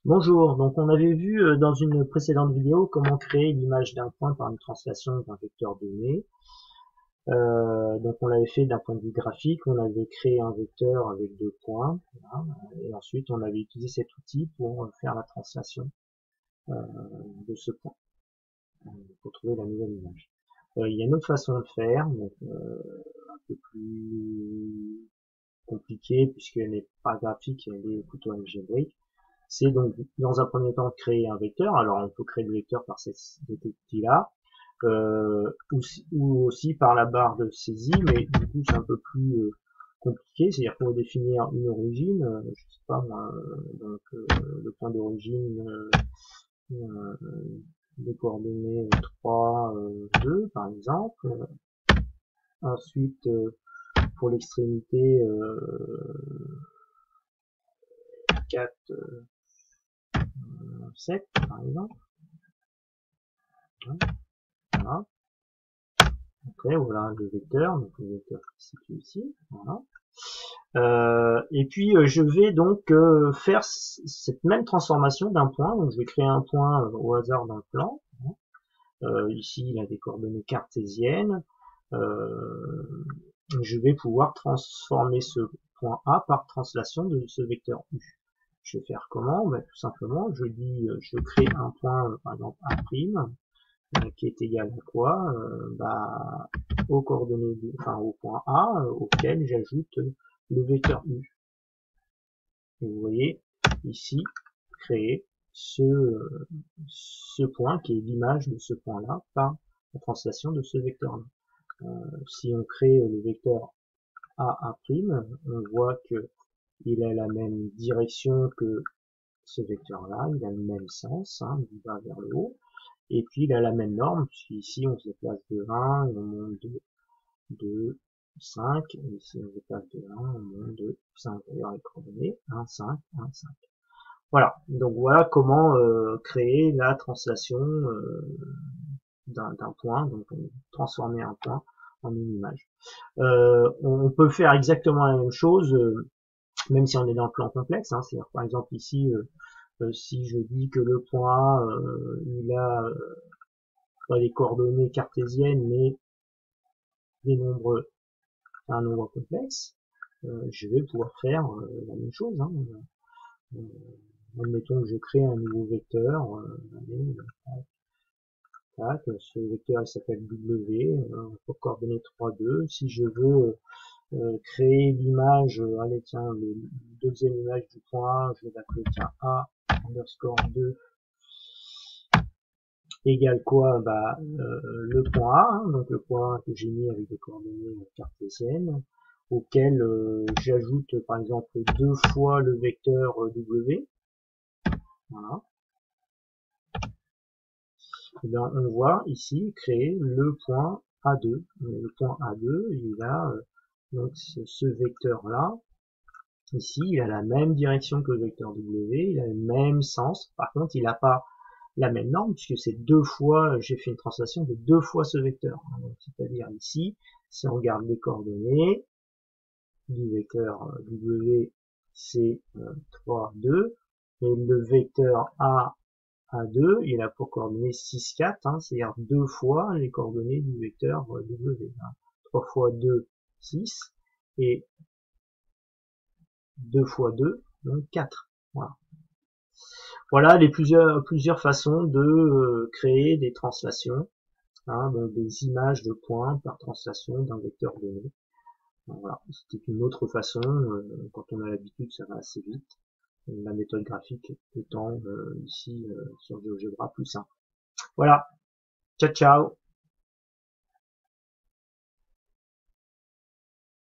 Bonjour, donc on avait vu dans une précédente vidéo comment créer l'image d'un point par une translation d'un vecteur donné. Donc on l'avait fait d'un point de vue graphique, on avait créé un vecteur avec deux points, voilà, et ensuite on avait utilisé cet outil pour faire la translation euh, de ce point, pour trouver la nouvelle image. Il y a une autre façon de faire, donc un peu plus compliquée puisqu'elle n'est pas graphique, elle est plutôt algébrique. C'est donc dans un premier temps créer un vecteur. Alors on peut créer le vecteur par cet outil-là, ou aussi par la barre de saisie, mais du coup c'est un peu plus compliqué. C'est-à-dire qu'on va définir une origine, je sais pas moi, donc le point d'origine, des coordonnées 3, 2 par exemple. Ensuite pour l'extrémité 4, 7 par exemple. Voilà. Après, voilà le vecteur, donc le vecteur qui se situe ici. Voilà. Et puis je vais donc faire cette même transformation d'un point. Donc je vais créer un point au hasard dans le plan. Ici, il a des coordonnées cartésiennes. Je vais pouvoir transformer ce point A par translation de ce vecteur U. Je vais faire comment? Ben, tout simplement, je dis, je crée un point, par exemple A', qui est égal à quoi? Aux coordonnées, au point A, auquel j'ajoute le vecteur U. Et vous voyez ici créer ce point qui est l'image de ce point-là par la translation de ce vecteur-là. Si on crée le vecteur AA', on voit que il a la même direction que ce vecteur-là, il a le même sens, hein, il va vers le haut, et puis il a la même norme, puisqu'ici on se déplace de 1 et on monte de 2, 5, et ici on se déplace de 1, on monte de 5, d'ailleurs les coordonnées, 1, 5, 1, 5. Voilà, donc voilà comment créer la translation d'un point, donc transformer un point en une image. On peut faire exactement la même chose, même si on est dans le plan complexe, hein, c'est-à-dire par exemple ici, si je dis que le point A, il a pas les coordonnées cartésiennes, mais des nombres, un nombre complexe, je vais pouvoir faire la même chose. Hein. Admettons que je crée un nouveau vecteur, ce vecteur il s'appelle W, pour coordonnées 3, 2. Si je veux créer l'image, allez tiens, le deuxième image du point A, je vais l'appeler tiens A underscore 2 égale quoi? Le point A, hein, donc le point A que j'ai mis avec des coordonnées cartésiennes, auquel j'ajoute par exemple deux fois le vecteur W. Voilà. Et bien, on voit ici créer le point A2. Le point A2, il a donc ce vecteur-là. Ici, il a la même direction que le vecteur W, il a le même sens. Par contre, il n'a pas la même norme, puisque c'est deux fois, j'ai fait une translation de deux fois ce vecteur. C'est-à-dire ici, si on regarde les coordonnées du vecteur W, c'est 3, 2, et le vecteur A2, il a pour coordonnées 6, 4, hein, c'est-à-dire deux fois les coordonnées du vecteur W. Hein. 3 fois 2, 6, et 2 fois 2, donc 4. Voilà. Voilà les plusieurs façons de créer des translations, hein, donc des images de points par translation d'un vecteur donné. Voilà, c'était une autre façon, quand on a l'habitude ça va assez vite, la méthode graphique étant ici sur GeoGebra plus simple. Voilà, ciao ciao.